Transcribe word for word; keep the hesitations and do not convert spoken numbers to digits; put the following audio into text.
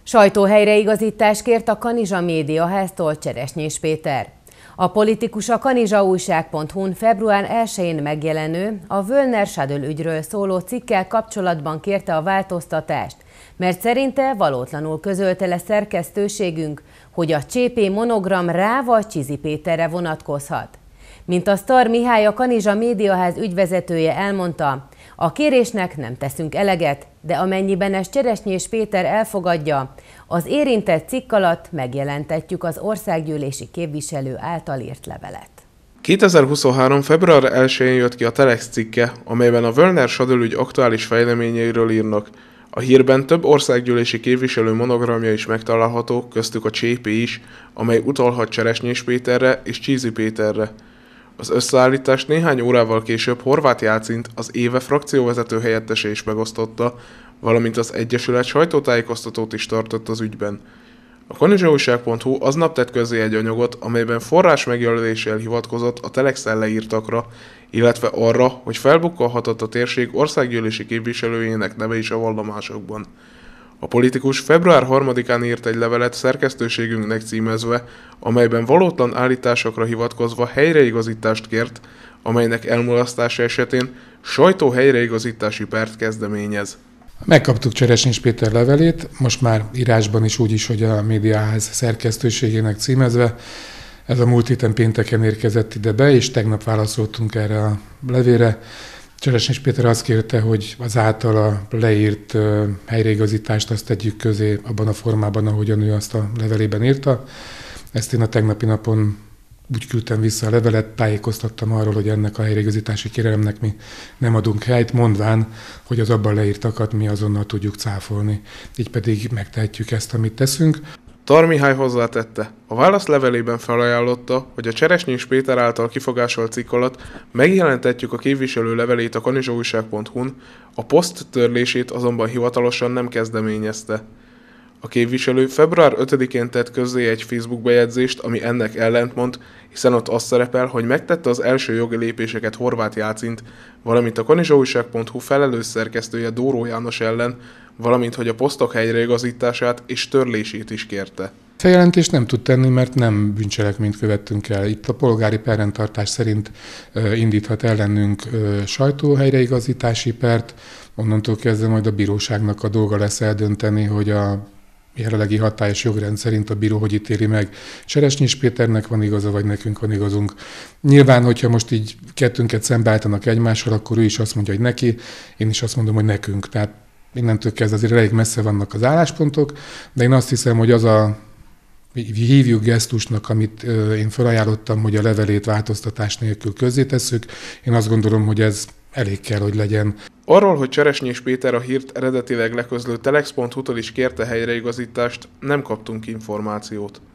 Sajtóhelyreigazítást kért a Kanizsa Médiaháztól Cseresnyés Péter. A politikus a kanizsaújság pont hu-n február elsején megjelenő, a Völner Shuttle ügyről szóló cikkel kapcsolatban kérte a változtatást, mert szerinte valótlanul közölte le szerkesztőségünk, hogy a cé pé monogram rá vagy Csizi Péterre vonatkozhat. Mint a Sztar Mihály, a Kanizsa Médiaház ügyvezetője elmondta, a kérésnek nem teszünk eleget, de amennyiben ezt Cseresnyés Péter elfogadja, az érintett cikk alatt megjelentetjük az országgyűlési képviselő által írt levelet. kétezer-huszonhárom. február elsején jött ki a Telex cikke, amelyben a Völner Shuttle ügy aktuális fejleményeiről írnak. A hírben több országgyűlési képviselő monogramja is megtalálható, köztük a cé pé is, amely utalhat Cseresnyés Péterre és Csizi Péterre. Az összeállítást néhány órával később Horváth Jácint, az ÉVE frakcióvezető helyettese is megosztotta, valamint az Egyesület sajtótájékoztatót is tartott az ügyben. A kanizsaújság pont hu aznap tett közzé egy anyagot, amelyben forrás megjelöléssel hivatkozott a Telexen leírtakra, illetve arra, hogy felbukkanhatott a térség országgyűlési képviselőjének neve is a vallomásokban. A politikus február harmadikán írt egy levelet szerkesztőségünknek címezve, amelyben valótlan állításokra hivatkozva helyreigazítást kért, amelynek elmulasztása esetén sajtóhelyreigazítási pert kezdeményez. Megkaptuk Cseresnyés Péter levelét, most már írásban is úgy is, hogy a Médiaház szerkesztőségének címezve. Ez a múlt héten pénteken érkezett ide be, és tegnap válaszoltunk erre a levélre. Cseresnyés Péter azt kérte, hogy az általa leírt uh, helyreigazítást azt tegyük közé abban a formában, ahogyan ő azt a levelében írta. Ezt én a tegnapi napon úgy küldtem vissza a levelet, tájékoztattam arról, hogy ennek a helyreigazítási kérelemnek mi nem adunk helyt, mondván, hogy az abban leírtakat mi azonnal tudjuk cáfolni. Így pedig megtehetjük ezt, amit teszünk. Sztar Mihály hozzátette, a válasz levelében felajánlotta, hogy a Cseresnyés Péter által kifogásolt cikk alatt megjelentetjük a képviselő levelét a kanizsaújság pont hu-n, a poszt törlését azonban hivatalosan nem kezdeményezte. A képviselő február ötödikén tett közzé egy Facebook bejegyzést, ami ennek ellentmond, hiszen ott az szerepel, hogy megtette az első jogi lépéseket Horváth Jácint, valamint a kanizsaújság pont hu felelős szerkesztője Dóró János ellen, valamint hogy a posztok helyreigazítását és törlését is kérte. Feljelentést nem tud tenni, mert nem bűncselekményt követtünk el. Itt a polgári perrendtartás szerint indíthat ellenünk sajtóhelyreigazítási pert, onnantól kezdve majd a bíróságnak a dolga lesz eldönteni, hogy a jelenlegi hatályos jogrend szerint a bíró hogy ítéli meg, Cseresnyés Péternek van igaza, vagy nekünk van igazunk. Nyilván, hogyha most így kettőnket szembeállítanak egymással, akkor ő is azt mondja, hogy neki, én is azt mondom, hogy nekünk. Tehát innentől kezdve azért elég messze vannak az álláspontok, de én azt hiszem, hogy az a hívjuk gesztusnak, amit én felajánlottam, hogy a levelét változtatás nélkül közzétesszük, én azt gondolom, hogy ez elég kell, hogy legyen. Arról, hogy Cseresnyés Péter a hírt eredetileg leközlő telex pont hu-tól is kérte helyreigazítást, nem kaptunk információt.